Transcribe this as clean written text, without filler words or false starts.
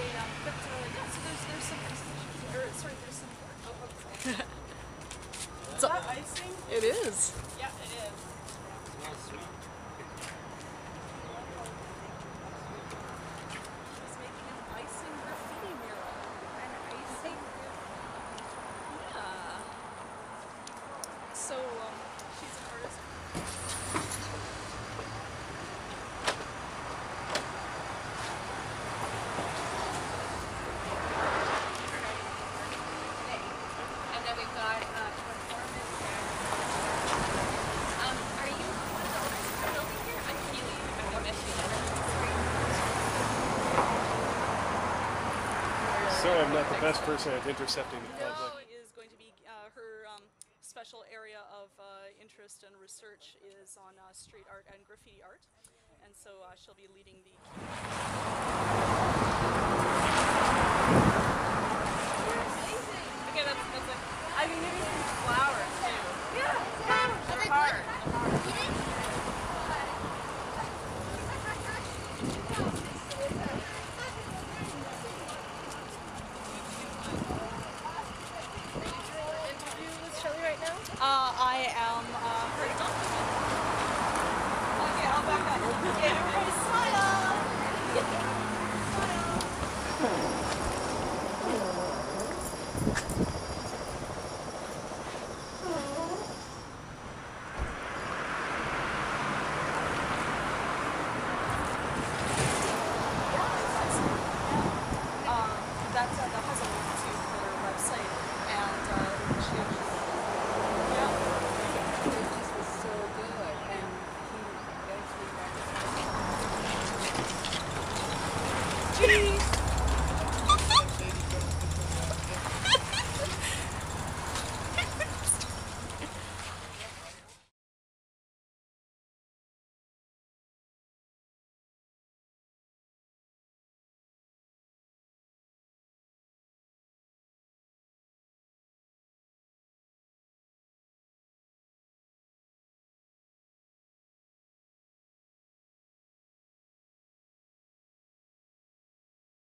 But yeah, so there's some exhibitions, or sorry, there's some work. Oh, okay. Is that icing? It is. Yeah, it is. She's making an icing graffiti mural. An icing graffiti? Yeah. So, she's an artist. And then we've got performance there. Are you one of the owners of the building here? I'm Keely. I'm going to miss you later. Sorry, I'm not the best person at intercepting the Now public. is going to be her special area of interest and research is on street art and graffiti art, and so she'll be leading the. Okay, that's like. I can give you some flowers too. Yeah, they're hard. Shelley right now? I am her document. Okay, I'll back up. Okay, everybody smile! Smile!